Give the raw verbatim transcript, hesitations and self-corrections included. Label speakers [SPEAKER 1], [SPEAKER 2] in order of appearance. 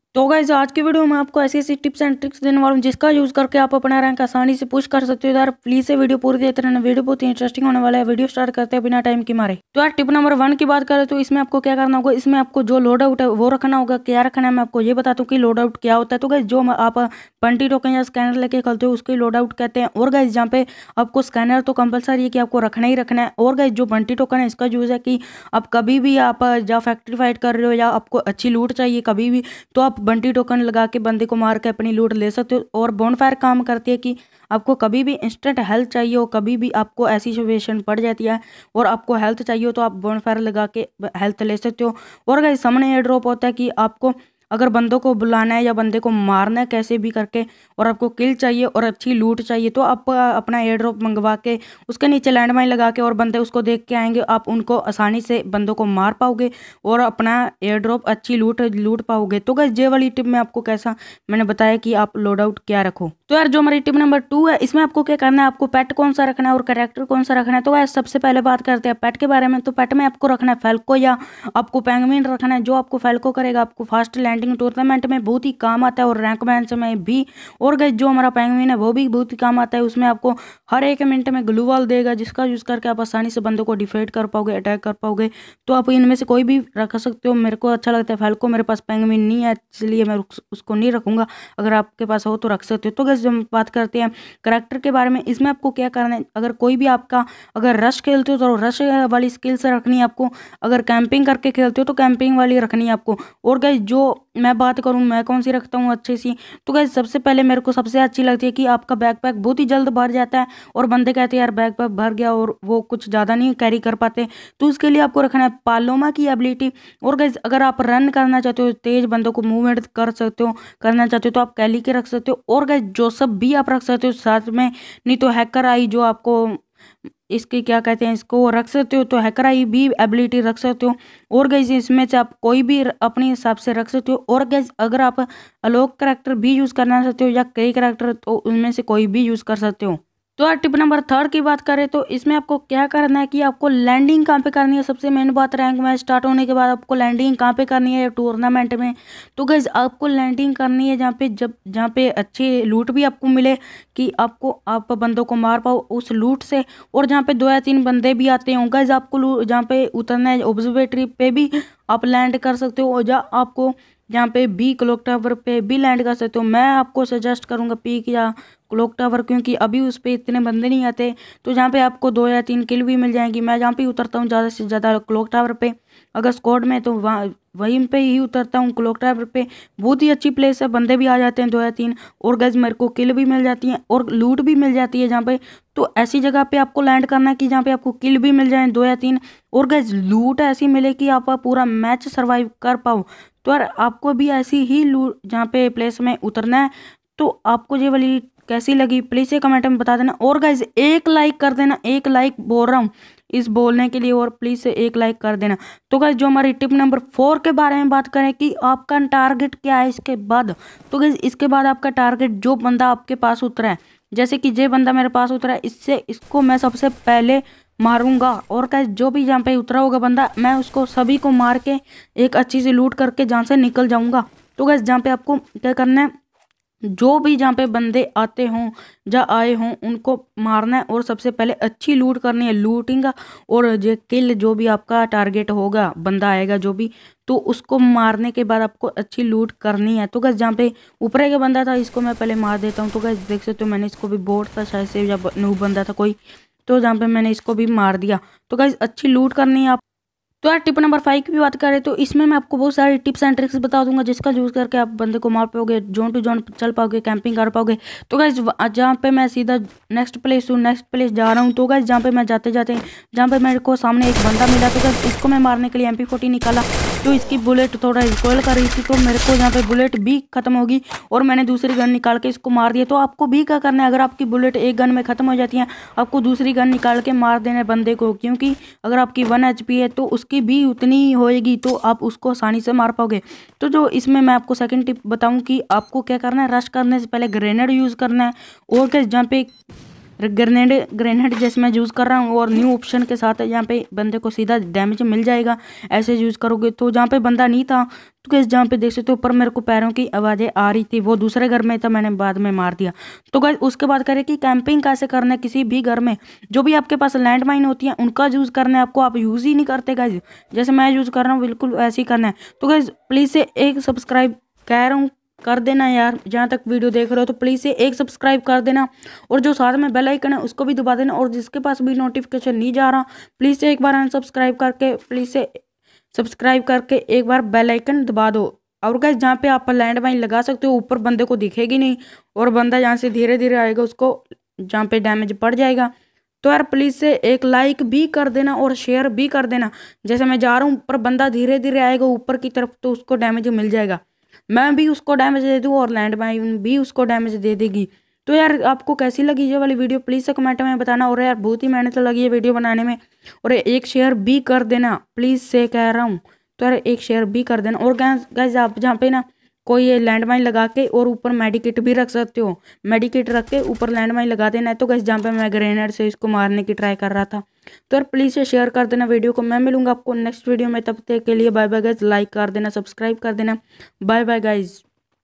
[SPEAKER 1] तो गाइस आज की वीडियो में आपको ऐसी ऐसी टिप्स एंड ट्रिक्स देने वाला हूँ जिसका यूज़ करके आप अपना रैंक आसानी से पुश कर सकते हो। यार प्लीज से वीडियो पूरी देखते रहना, वीडियो बहुत ही इंटरेस्टिंग होने वाला है। वीडियो स्टार्ट करते हैं बिना टाइम की मारे। तो यार टिप नंबर वन की बात करें तो इसमें आपको क्या करना होगा, इसमें आपको जो लोड आउट है वो रखना होगा। क्या रखना है मैं आपको ये बताता हूँ कि लोड आउट क्या होता है। तो गाइस जो आप बंटी टोकन या स्कैनर लेके खेलते हो उसको लोड आउट कहते हैं। और गाइस जहाँ पे आपको स्कैनर तो कंपलसरी है कि आपको रखना ही रखना है। और गाइस जो बंटी टोकन है इसका यूज़ है कि आप कभी भी आप जहाँ फैक्ट्री फाइट कर रहे हो या आपको अच्छी लूट चाहिए कभी भी, तो आप बंटी टोकन लगा के बंदे को मार के अपनी लूट ले सकते हो। और बोनफायर काम करती है कि आपको कभी भी इंस्टेंट हेल्थ चाहिए हो, कभी भी आपको ऐसी सिचुएशन पड़ जाती है और आपको हेल्थ चाहिए हो तो आप बोनफायर लगा के हेल्थ ले सकते हो। और गाइस सामने एयर ड्रॉप होता है कि आपको अगर बंदों को बुलाना है या बंदे को मारना है कैसे भी करके और आपको किल चाहिए और अच्छी लूट चाहिए तो आप अपना एयर ड्रॉप मंगवा के उसके नीचे लैंडमाइन लगा के और बंदे उसको देख के आएंगे, आप उनको आसानी से बंदों को मार पाओगे और अपना एयर ड्रॉप अच्छी लूट लूट पाओगे। तो गाइस ये वाली टिप में आपको कैसा मैंने बताया कि आप लोड आउट क्या रखो। तो यार जो हमारी टिप नंबर टू है इसमें आपको क्या करना है, आपको पेट कौन सा रखना है और कैरेक्टर कौन सा रखना है। तो यार सबसे पहले बात करते हैं पेट के बारे में। तो पेट में आपको रखना है फैल्को या आपको पेंगुइन रखना है। जो आपको फैल्को करेगा आपको फास्ट लैंडिंग टूर्नामेंट में बहुत ही काम आता है और रैंक मैच में भी। और गाइस जो हमारा पेंगुइन है वो भी बहुत ही काम आता है, उसमें आपको हर एक मिनट में ग्लू वॉल देगा जिसका यूज करके आप आसानी से बंदों को डिफेट कर पाओगे, अटैक कर पाओगे। तो आप इनमें से कोई भी रख सकते हो। मेरे को अच्छा लगता है फैल्को, मेरे पास पेंगुइन नहीं है इसलिए मैं उसको नहीं रखूंगा। अगर आपके पास हो तो रख सकते हो। तो गाइस हम बात करते हैं करैक्टर के बारे में। इसमें आपको क्या करना है, अगर कोई भी आपका अगर रश खेलते हो तो रश वाली स्किल से रखनी है आपको, अगर कैंपिंग करके खेलते हो तो कैंपिंग वाली रखनी है आपको। और गाइस जो मैं बात करूं मैं कौन सी रखता हूं अच्छी सी, तो गाइस सबसे पहले मेरे को सबसे अच्छी लगती है कि आपका बैकपैक बहुत ही जल्द भर जाता है और बंदे कहते हैं यार बैकपैक भर गया और वो कुछ ज़्यादा नहीं कैरी कर पाते, तो उसके लिए आपको रखना है पालोमा की एबिलिटी। और गाइस अगर आप रन करना चाहते हो, तेज बंदों को मूवमेंट कर सकते हो करना चाहते हो तो आप कैली के रख सकते हो। और गाइस जोसेफ भी आप रख सकते हो साथ में, नहीं तो हैकर आई जो आपको इसके क्या कहते हैं इसको रख सकते हो, तो हैकर आई भी एबिलिटी रख सकते हो। और गाइस इसमें से आप कोई भी अपने हिसाब से रख सकते हो। और गाइस अगर आप अलोक करैक्टर भी यूज़ करना चाहते हो या कई करैक्टर तो उनमें से कोई भी यूज़ कर सकते हो। तो यार टिप नंबर थर्ड की बात करें तो इसमें आपको क्या करना है कि आपको लैंडिंग कहाँ पे करनी है। सबसे मेन बात, रैंक मैच स्टार्ट होने के बाद आपको लैंडिंग कहाँ पे करनी है टूर्नामेंट में। तो गाइस आपको लैंडिंग करनी है जहाँ पे जब जहाँ पे अच्छे लूट भी आपको मिले कि आपको आप बंदों को मार पाओ उस लूट से, और जहाँ पे दो या तीन बंदे भी आते हों। गाइस आपको जहाँ पे उतरना है ऑब्जर्वेटरी पे भी आप लैंड कर सकते हो और जहाँ आपको जहाँ पे बी क्लॉक टावर पे भी लैंड कर सकते हो। मैं आपको सजेस्ट करूँगा पीक या क्लॉक टावर, क्योंकि अभी उस पर इतने बंदे नहीं आते तो जहाँ पे आपको दो या तीन किल भी मिल जाएंगी। मैं जहाँ पे उतरता हूँ ज़्यादा से ज़्यादा क्लॉक टावर पे, अगर स्क्वाड में तो वहाँ वहीं पे ही उतरता हूँ क्लॉक टावर पे। बहुत ही अच्छी प्लेस है, बंदे भी आ जाते हैं दो या तीन और गाइस मेरे को किल भी मिल जाती हैं और लूट भी मिल जाती है जहाँ पे। तो ऐसी जगह पे आपको लैंड करना है कि जहाँ पे आपको किल भी मिल जाए दो या तीन और गाइस लूट ऐसी मिले कि आप पूरा मैच सर्वाइव कर पाओ। तो यार आपको भी ऐसी ही लूट जहाँ पे प्लेस में उतरना है। तो आपको ये वाली कैसी लगी प्लीज़ से कमेंट में बता देना। और गाइस एक लाइक कर देना, एक लाइक बोल रहा हूँ इस बोलने के लिए, और प्लीज़ से एक लाइक कर देना। तो गाइस जो हमारी टिप नंबर फोर के बारे में बात करें कि आपका टारगेट क्या है इसके बाद। तो गाइस इसके बाद आपका टारगेट जो बंदा आपके पास उतरा है, जैसे कि ये बंदा मेरे पास उतरा है, इससे इसको मैं सबसे पहले मारूंगा। और गाइस जो भी जहाँ पे उतरा होगा बंदा मैं उसको सभी को मार के एक अच्छी सी लूट करके जहाँ से निकल जाऊंगा। तो गाइस जहाँ पे आपको क्या करना है, जो भी जहाँ पे बंदे आते हों या आए हों उनको मारना है और सबसे पहले अच्छी लूट करनी है, लूटिंग। और जो किल जो भी आपका टारगेट होगा बंदा आएगा जो भी, तो उसको मारने के बाद आपको अच्छी लूट करनी है। तो गाइस जहाँ पे ऊपर का बंदा था इसको मैं पहले मार देता हूँ। तो गाइस देख सकते हो मैंने इसको भी बोट था शायद से या नूब बंदा था कोई, तो जहाँ पे मैंने इसको भी मार दिया। तो गाइस अच्छी लूट करनी है आप। तो यार टिप नंबर फाइव की भी बात करें तो इसमें मैं आपको बहुत सारी टिप्स एंड ट्रिक्स बता दूंगा जिसका यूज़ करके आप बंदे को मार पाओगे, जोन टू जोन चल पाओगे, कैंपिंग कर पाओगे। तो गाइस जहाँ पे मैं सीधा नेक्स्ट प्लेस हूँ नेक्स्ट प्लेस जा रहा हूँ। तो गाइस जहाँ पे मैं जाते जाते जहाँ पे मेरे को सामने एक बंदा मिला तो गाइस इसको मैं मारने के लिए एम पी फोर्टी निकाला, तो इसकी बुलेट थोड़ा रिकॉइल कर रही थी तो मेरे को यहाँ पे बुलेट भी खत्म होगी और मैंने दूसरी गन निकाल के इसको मार दिया। तो आपको भी क्या करना है, अगर आपकी बुलेट एक गन में खत्म हो जाती है आपको दूसरी गन निकाल के मार देना है बंदे को, क्योंकि अगर आपकी वन एच पी है तो उसकी भी उतनी होएगी तो आप उसको आसानी से मार पाओगे। तो जो इसमें मैं आपको सेकंड टिप बताऊं कि आपको क्या करना है, रश करने से पहले ग्रेनेड यूज़ करना है। और क्या जहाँ पे ग्रेनेड ग्रेनेड जैसे मैं यूज़ कर रहा हूँ और न्यू ऑप्शन के साथ यहाँ पे बंदे को सीधा डैमेज मिल जाएगा ऐसे यूज़ करोगे तो। जहाँ पे बंदा नहीं था तो गाइस जहाँ पे देख सकते हो ऊपर मेरे को पैरों की आवाज़ें आ रही थी, वो दूसरे घर में था, मैंने बाद में मार दिया। तो गाइस उसके बाद करें कि कैंपिंग कैसे करना है किसी भी घर में। जो भी आपके पास लैंड माइन होती है उनका यूज़ करना है आपको, आप यूज़ ही नहीं करते गाइस, जैसे मैं यूज़ कर रहा हूँ बिल्कुल ऐसे ही करना है। तो गाइस प्लीज़ से एक सब्सक्राइब कह रहा हूँ कर देना यार, जहाँ तक वीडियो देख रहे हो तो प्लीज़ से एक सब्सक्राइब कर देना और जो साथ में बेल आइकन है उसको भी दबा देना। और जिसके पास भी नोटिफिकेशन नहीं जा रहा प्लीज़ से एक बार अनसब्सक्राइब करके प्लीज़ से सब्सक्राइब करके एक बार बेल आइकन दबा दो। और गाइस जहाँ पे आप लैंड माइन लगा सकते हो ऊपर बंदे को दिखेगी नहीं और बंदा यहाँ से धीरे धीरे आएगा, उसको जहाँ पे डैमेज पड़ जाएगा। तो यार प्लीज़ से एक लाइक भी कर देना और शेयर भी कर देना। जैसे मैं जा रहा हूँ ऊपर बंदा धीरे धीरे आएगा ऊपर की तरफ तो उसको डैमेज मिल जाएगा, मैं भी उसको डैमेज दे दूँ और लैंड माइन भी उसको डैमेज दे देगी। तो यार आपको कैसी लगी ये वाली वीडियो प्लीज़ से कमेंट में बताना। और यार बहुत ही मेहनत लगी है वीडियो बनाने में और एक शेयर भी कर देना प्लीज़ से कह रहा हूँ। तो यार एक शेयर भी कर देना। और गाइस आप जहाँ पे ना कोई ये लैंड माइन लगा के और ऊपर मेडिकेट भी रख सकते हो, मेडिकेट रख के ऊपर लैंड माइन लगा देना है। तो गाइस जहाँ पे मैं ग्रेनेड से इसको मारने की ट्राई कर रहा था। तो यार प्लीज़ से शेयर कर देना वीडियो को। मैं मिलूंगा आपको नेक्स्ट वीडियो में, तब तक के लिए बाय बाय गाइस। लाइक कर देना, सब्सक्राइब कर देना, बाय बाय गाइस।